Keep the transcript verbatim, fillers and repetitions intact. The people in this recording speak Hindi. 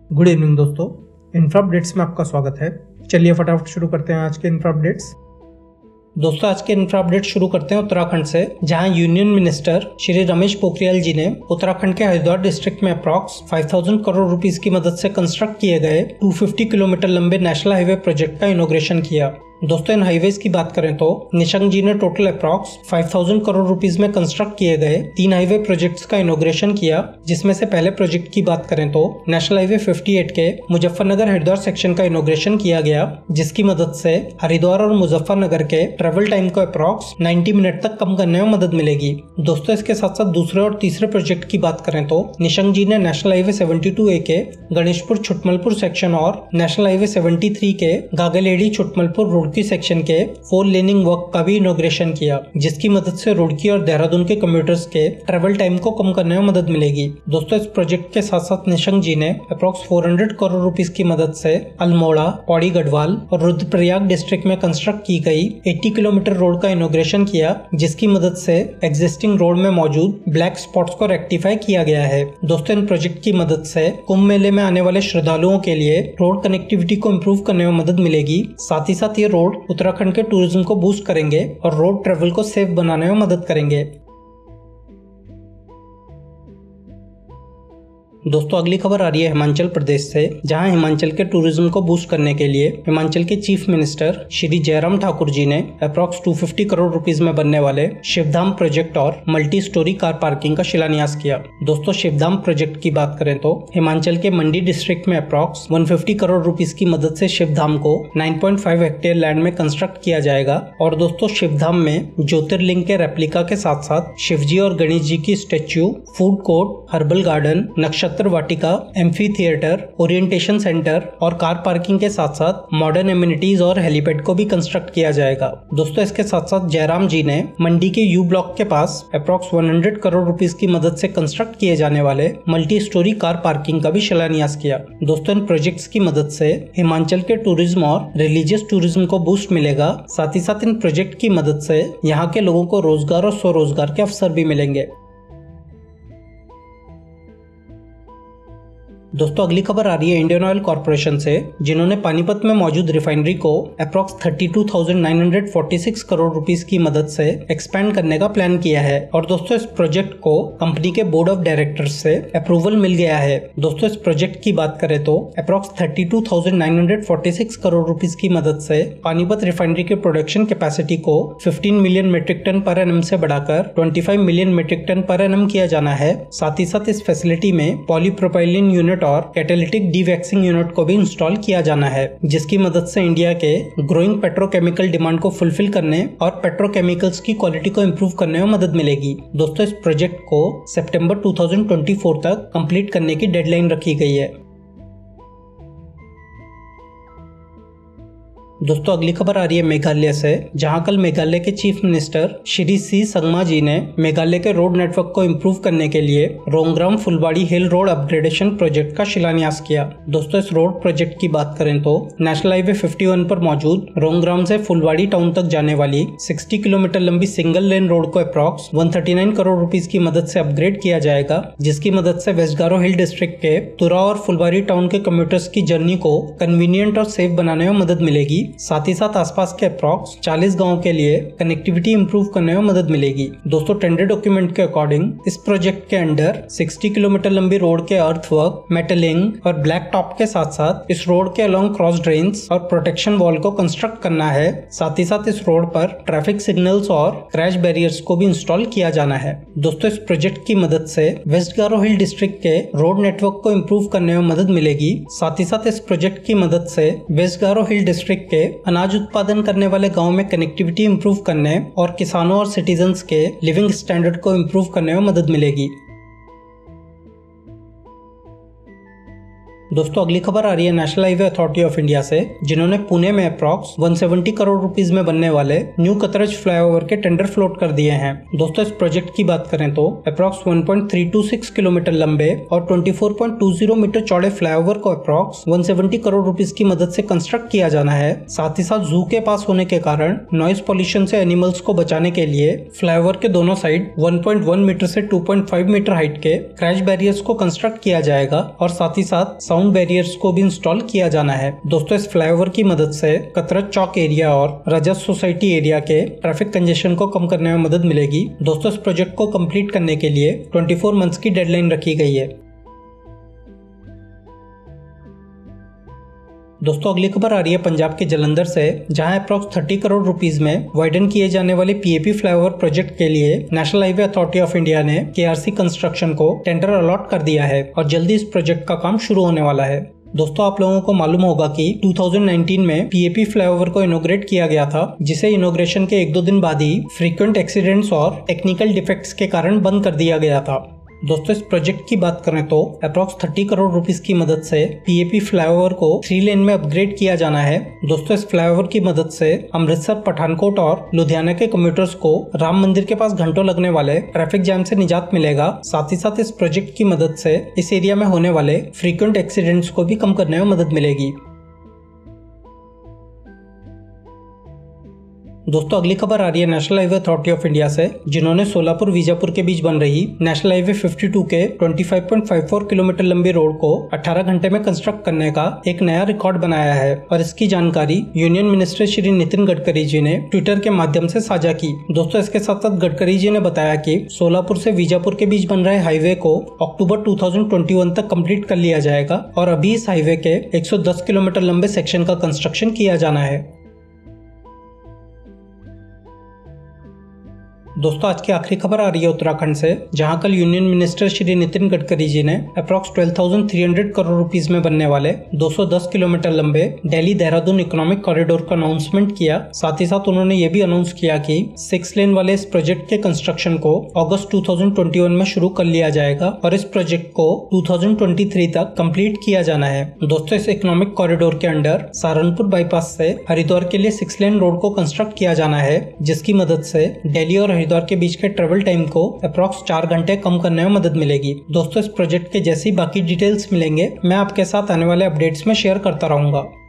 गुड इवनिंग दोस्तों, इंफ्रा अपडेट्स में आपका स्वागत है। चलिए फटाफट शुरू करते हैं आज के इंफ्रा अपडेट्स। दोस्तों आज के इंफ्रा अपडेट शुरू करते हैं उत्तराखंड से, जहां यूनियन मिनिस्टर श्री रमेश पोखरियाल जी ने उत्तराखंड के हरिद्वार डिस्ट्रिक्ट में अप्रॉक्स पाँच हज़ार करोड़ रुपीस की मदद से कंस्ट्रक्ट किए गए दो सौ पचास किलोमीटर लंबे नेशनल हाईवे प्रोजेक्ट का इनॉग्रेशन किया। दोस्तों इन हाईवेज की बात करें तो निशंक जी ने टोटल अप्रॉक्स पाँच हज़ार करोड़ रुपीस में कंस्ट्रक्ट किए गए तीन हाईवे प्रोजेक्ट्स का इनॉग्रेशन किया, जिसमें से पहले प्रोजेक्ट की बात करें तो नेशनल हाईवे अट्ठावन के मुजफ्फरनगर हरिद्वार सेक्शन का इनॉग्रेशन किया गया, जिसकी मदद से हरिद्वार और मुजफ्फरनगर के ट्रेवल टाइम को अप्रॉक्स नब्बे मिनट तक कम करने में मदद मिलेगी। दोस्तों इसके साथ साथ दूसरे और तीसरे प्रोजेक्ट की बात करें तो निशंक जी ने नेशनल हाईवे बहत्तर ए के गणेशपुर छुटमलपुर सेक्शन और नेशनल हाईवे तिहत्तर के गागलेडी छुटमलपुर रुड़की सेक्शन के फोर लेनिंग वर्क का भी इनॉग्रेशन किया, जिसकी मदद से रुड़की और देहरादून के कम्यूटर्स के ट्रेवल टाइम को कम करने में मदद मिलेगी। दोस्तों इस प्रोजेक्ट के साथ साथ निशंक जी ने अप्रॉक्स चार सौ करोड़ रुपीस की मदद से अल्मोड़ा, पौड़ी गढ़वाल और रुद्रप्रयाग डिस्ट्रिक्ट में कंस्ट्रक्ट की गई अस्सी किलोमीटर रोड का इनॉग्रेशन किया, जिसकी मदद से एग्जिस्टिंग रोड में मौजूद ब्लैक स्पॉट्स को रेक्टिफाई किया गया है। दोस्तों इन प्रोजेक्ट की मदद से कुंभ मेले में आने वाले श्रद्धालुओं के लिए रोड कनेक्टिविटी को इम्प्रूव करने में मदद मिलेगी। साथ ही साथ ये रोड उत्तराखंड के टूरिज्म को बूस्ट करेंगे और रोड ट्रेवल को सेफ बनाने में मदद करेंगे। दोस्तों अगली खबर आ रही है हिमाचल प्रदेश से, जहां हिमाचल के टूरिज्म को बूस्ट करने के लिए हिमाचल के चीफ मिनिस्टर श्री जयराम ठाकुर जी ने अप्रॉक्स दो सौ पचास करोड़ रुपीस में बनने वाले शिवधाम प्रोजेक्ट और मल्टी स्टोरी कार पार्किंग का शिलान्यास किया। दोस्तों शिवधाम प्रोजेक्ट की बात करें तो हिमाचल के मंडी डिस्ट्रिक्ट में अप्रॉक्स एक सौ पचास करोड़ रुपीस की मदद से शिवधाम को नौ पॉइंट पाँच हेक्टेयर लैंड में कंस्ट्रक्ट किया जाएगा। और दोस्तों शिवधाम में ज्योतिर्लिंग के रेप्लिका के साथ साथ शिवजी और गणेश जी की statue, food court, herbal garden, नक्षत्र वाटिका, एम्फी थिएटर, ओरिएंटेशन सेंटर और कार पार्किंग के साथ साथ मॉडर्न एमिनिटीज और हेलीपैड को भी कंस्ट्रक्ट किया जाएगा। दोस्तों इसके साथ साथ जयराम जी ने मंडी के यू ब्लॉक के पास अप्रॉक्स सौ करोड़ रुपीस की मदद से कंस्ट्रक्ट किए जाने वाले मल्टी स्टोरी कार पार्किंग का भी शिलान्यास किया। दोस्तों इन प्रोजेक्ट्स की मदद से हिमाचल के टूरिज्म और रिलीजियस टूरिज्म को बूस्ट मिलेगा। साथ ही साथ इन प्रोजेक्ट की मदद से यहाँ के लोगों को रोजगार और स्वरोजगार के अवसर भी मिलेंगे। दोस्तों अगली खबर आ रही है इंडियन ऑयल कॉर्पोरेशन से, जिन्होंने पानीपत में मौजूद रिफाइनरी को अप्रॉक्स बत्तीस हज़ार नौ सौ छियालीस करोड़ रुपीस की मदद से एक्सपेंड करने का प्लान किया है। और दोस्तों इस प्रोजेक्ट को कंपनी के बोर्ड ऑफ डायरेक्टर्स से अप्रूवल मिल गया है। दोस्तों इस प्रोजेक्ट की बात करें तो अप्रॉक्स बत्तीस हज़ार नौ सौ छियालीस करोड़ रुपीस की मदद से पानीपत रिफाइनरी के प्रोडक्शन कैपेसिटी को पंद्रह million metric tonne per annum से बढ़ाकर पच्चीस million metric tonne per annum किया जाना है। साथ ही साथ इस फैसिलिटी में पॉलीप्रोपाइलिन यूनिट और कैटालिटिक डीवैक्सिंग यूनिट को भी इंस्टॉल किया जाना है, जिसकी मदद से इंडिया के ग्रोइंग पेट्रोकेमिकल डिमांड को फुलफिल करने और पेट्रोकेमिकल्स की क्वालिटी को इंप्रूव करने में मदद मिलेगी। दोस्तों इस प्रोजेक्ट को सितंबर दो हज़ार चौबीस तक कंप्लीट करने की डेडलाइन रखी गई है। दोस्तों अगली खबर आ रही है मेघालय से, जहां कल मेघालय के chief minister Shri C Sangma ji ने मेघालय के रोड नेटवर्क को इम्प्रूव करने के लिए रोंगराम फुलबाड़ी हिल रोड अपग्रेडेशन प्रोजेक्ट का शिलान्यास किया। दोस्तों इस रोड प्रोजेक्ट की बात करें तो नेशनल हाईवे इक्यावन पर मौजूद रोंगराम से फुलबाड़ी टाउन तक जाने वाली साठ किलोमीटर लंबी सिंगल लेन रोड को अप्रॉक्स एक सौ उनतालीस करोड़ रुपीस की मदद से अपग्रेड किया जाएगा, जिसकी मदद से वेस्ट गारो हिल डिस्ट्रिक्ट के तुरा और फुलबाड़ी टाउन के कम्यूटर्स की जर्नी को कन्वीनियंट और सेफ बनाने में मदद मिलेगी। साथ ही साथ आसपास के अप्रॉक्स चालीस गांवों के लिए कनेक्टिविटी इंप्रूव करने में मदद मिलेगी। दोस्तों टेंडर डॉक्यूमेंट के अकॉर्डिंग इस प्रोजेक्ट के अंडर साठ किलोमीटर लंबी रोड के अर्थवर्क, मेटलिंग और ब्लैक टॉप के साथ साथ इस रोड के अलोंग क्रॉस ड्रेन्स और प्रोटेक्शन वॉल को कंस्ट्रक्ट करना है। साथ ही साथ इस रोड पर ट्रैफिक सिग्नल्स और क्रैश बैरियर्स को भी इंस्टॉल किया जाना है। दोस्तों इस प्रोजेक्ट की मदद से वेस्ट गारो हिल डिस्ट्रिक्ट के रोड नेटवर्क को इम्प्रूव करने में मदद मिलेगी। साथ ही साथ इस प्रोजेक्ट की मदद से वेस्ट गारो हिल डिस्ट्रिक्ट के अनाज उत्पादन करने वाले गांव में कनेक्टिविटी इंप्रूव करने और किसानों और सिटीजन्स के लिविंग स्टैंडर्ड को इंप्रूव करने में मदद मिलेगी। दोस्तों अगली खबर आ रही है national highway authority of India से, जिन्होंने पुणे में अप्रॉक्स एक सौ सत्तर करोड़ रुपीस में बनने वाले न्यू कतरज फ्लाईओवर के टेंडर फ्लोट कर दिए हैं। दोस्तों इस प्रोजेक्ट की बात करें तो अप्रॉक्स एक पॉइंट तीन दो छह किलोमीटर लंबे और चौबीस पॉइंट दो शून्य मीटर चौड़े फ्लाईओवर को अप्रॉक्स एक सौ सत्तर करोड़ रुपीस की मदद से कंस्ट्रक्ट किया जाना है। साथ ही साथ जू के पास होने के कारण नॉइज पॉल्यूशन से एनिमल्स को बचाने के लिए फ्लाईओवर के दोनों साइड एक पॉइंट एक मीटर से दो पॉइंट पाँच मीटर हाइट के क्रैश बैरियर्स को कंस्ट्रक्ट किया जाएगा और साथ ही साथ साउंड बैरियर्स को भी इंस्टॉल किया जाना है। दोस्तों इस फ्लाईओवर की मदद से कतरत चौक एरिया और रजत सोसाइटी एरिया के ट्रैफिक कंजेशन को कम करने में मदद मिलेगी। दोस्तों इस प्रोजेक्ट को कंप्लीट करने के लिए चौबीस मंथ्स की डेडलाइन रखी गई है। दोस्तों अगली खबर आ रही है पंजाब के जलंधर से, जहां अप्रॉक्स तीस करोड़ रुपीस में वाइडन किए जाने वाले पीएपी फ्लाईओवर प्रोजेक्ट के लिए national highway authority of India ने केआरसी कंस्ट्रक्शन को टेंडर अलॉट कर दिया है और जल्दी इस प्रोजेक्ट का काम शुरू होने वाला है। दोस्तों आप लोगों को मालूम होगा कि दो हज़ार उन्नीस में पीएपी फ्लाईओवर को इनॉग्रेट किया गया था, जिसे इनॉग्रेशन के एक दो दिन बाद ही फ्रीक्वेंट एक्सीडेंट्स और टेक्निकल डिफेक्ट्स के कारण बंद कर दिया गया था। दोस्तों इस प्रोजेक्ट की बात करें तो अप्रॉक्स तीस करोड़ रुपीस की मदद से पीएपी फ्लाईओवर को थ्री लेन में अपग्रेड किया जाना है। दोस्तों इस फ्लाईओवर की मदद से अमृतसर, पठानकोट और लुधियाना के कम्यूटर्स को राम मंदिर के पास घंटों लगने वाले ट्रैफिक जैम से निजात मिलेगा। साथ ही साथ इस प्रोजेक्ट की मदद से इस एरिया में होने वाले फ्रीक्वेंट एक्सीडेंट्स को भी कम करने में मदद मिलेगी। दोस्तों अगली खबर आ रही है national highway authority of India से, जिन्होंने सोलापुर बीजापुर के बीच बन रही नेशनल हाईवे बावन के पच्चीस पॉइंट पाँच चार किलोमीटर लंबी रोड को अठारह घंटे में कंस्ट्रक्ट करने का एक नया रिकॉर्ड बनाया है और इसकी जानकारी यूनियन मिनिस्टर श्री नितिन गडकरी जी ने ट्विटर के माध्यम से साझा की। दोस्तों इसके साथ साथ गडकरी जी ने बताया कि सोलापुर से बीजापुर के बीच बन रहे हाईवे को अक्टूबर दो हज़ार इक्कीस तक कंप्लीट कर लिया जाएगा और अभी इस हाईवे के एक सौ दस किलोमीटर लंबे सेक्शन का कंस्ट्रक्शन किया जाना है। दोस्तों आज की आखिरी खबर आ रही है उत्तराखंड से, जहां कल यूनियन मिनिस्टर श्री नितिन गडकरी जी ने अप्रॉक्स बारह हज़ार तीन सौ करोड़ रुपीस में बनने वाले दो सौ दस किलोमीटर लंबे दिल्ली देहरादून इकोनॉमिक कॉरिडोर का अनाउंसमेंट किया। साथ ही साथ उन्होंने ये भी अनाउंस किया कि सिक्स लेन वाले इस प्रोजेक्ट के कंस्ट्रक्शन को अगस्त दो हज़ार इक्कीस में शुरू कर लिया जाएगा और इस प्रोजेक्ट को दो हज़ार तेईस तक कंप्लीट किया जाना है। दोस्तों इस इकोनॉमिक कॉरिडोर के अंडर सहारनपुर बाईपास से हरिद्वार के लिए सिक्स लेन रोड को कंस्ट्रक्ट किया जाना है, जिसकी मदद से दिल्ली और हरिद्वार के बीच के ट्रेवल टाइम को अप्रॉक्स चार घंटे कम करने में मदद मिलेगी। दोस्तों इस प्रोजेक्ट के जैसी बाकी डिटेल्स मिलेंगे मैं आपके साथ आने वाले अपडेट्स में शेयर करता रहूंगा।